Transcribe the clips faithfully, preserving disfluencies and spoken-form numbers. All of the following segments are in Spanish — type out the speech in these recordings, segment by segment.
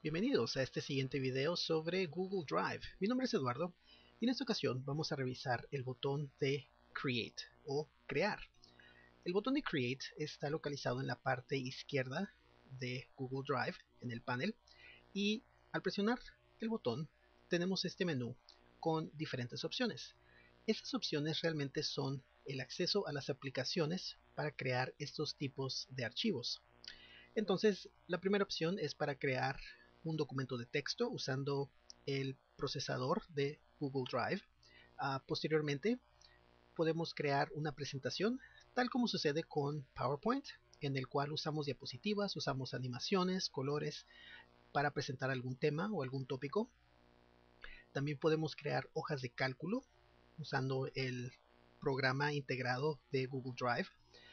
Bienvenidos a este siguiente video sobre Google Drive. Mi nombre es Eduardo y en esta ocasión vamos a revisar el botón de Create o Crear. El botón de Create está localizado en la parte izquierda de Google Drive en el panel y al presionar el botón tenemos este menú con diferentes opciones. Estas opciones realmente son el acceso a las aplicaciones para crear estos tipos de archivos. Entonces, la primera opción es para crear un documento de texto usando el procesador de Google Drive. Uh, posteriormente, podemos crear una presentación, tal como sucede con PowerPoint, en el cual usamos diapositivas, usamos animaciones, colores para presentar algún tema o algún tópico. También podemos crear hojas de cálculo usando el programa integrado de Google Drive.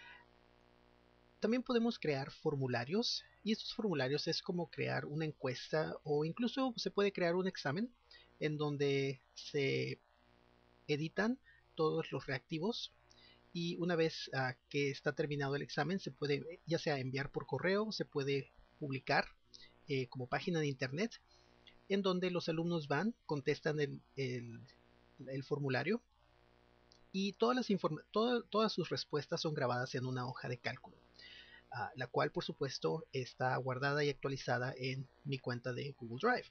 También podemos crear formularios y estos formularios es como crear una encuesta o incluso se puede crear un examen en donde se editan todos los reactivos y una vez uh, que está terminado el examen se puede ya sea enviar por correo, se puede publicar eh, como página de internet en donde los alumnos van, contestan el, el, el formulario y todas, las todo, todas sus respuestas son grabadas en una hoja de cálculo. Uh, la cual por supuesto está guardada y actualizada en mi cuenta de Google Drive.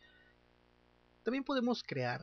También podemos crear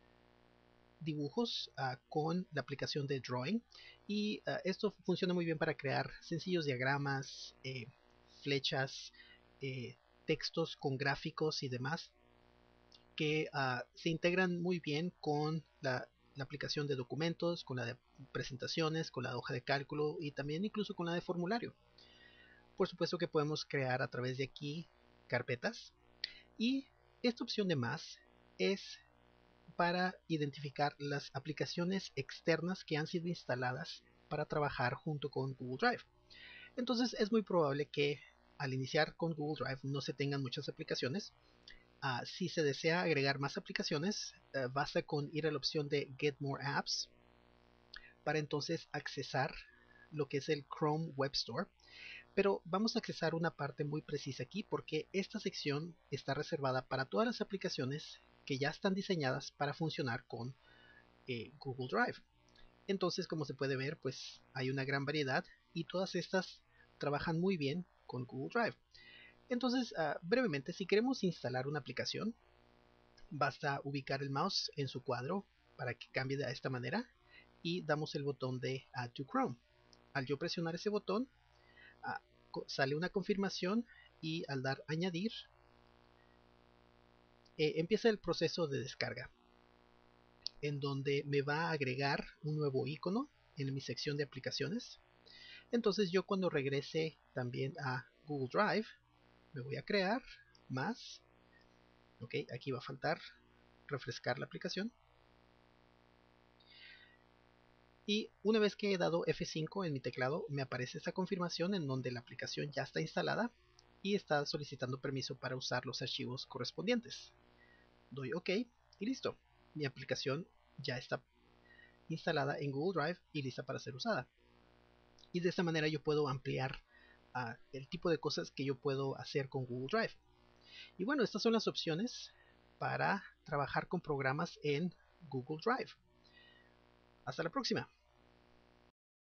dibujos uh, con la aplicación de Drawing y uh, esto funciona muy bien para crear sencillos diagramas, eh, flechas, eh, textos con gráficos y demás que uh, se integran muy bien con la, la aplicación de documentos, con la de presentaciones, con la hoja de cálculo y también incluso con la de formulario. Por supuesto que podemos crear a través de aquí carpetas y esta opción de más es para identificar las aplicaciones externas que han sido instaladas para trabajar junto con Google Drive. Entonces es muy probable que al iniciar con Google Drive no se tengan muchas aplicaciones. Uh, si se desea agregar más aplicaciones, uh, basta con ir a la opción de Get More Apps para entonces accesar lo que es el Chrome Web Store. Pero vamos a accesar una parte muy precisa aquí porque esta sección está reservada para todas las aplicaciones que ya están diseñadas para funcionar con eh, Google Drive. Entonces, como se puede ver, pues hay una gran variedad y todas estas trabajan muy bien con Google Drive. Entonces, uh, brevemente, si queremos instalar una aplicación, basta ubicar el mouse en su cuadro para que cambie de esta manera y damos el botón de Add to Chrome. Al yo presionar ese botón, uh, sale una confirmación y al dar añadir eh, empieza el proceso de descarga en donde me va a agregar un nuevo icono en mi sección de aplicaciones. Entonces yo cuando regrese también a Google Drive me voy a crear más. Ok, aquí va a faltar refrescar la aplicación. Y una vez que he dado F cinco en mi teclado, me aparece esta confirmación en donde la aplicación ya está instalada y está solicitando permiso para usar los archivos correspondientes. Doy OK y listo. Mi aplicación ya está instalada en Google Drive y lista para ser usada. Y de esta manera yo puedo ampliar uh, el tipo de cosas que yo puedo hacer con Google Drive. Y bueno, estas son las opciones para trabajar con programas en Google Drive. Hasta la próxima.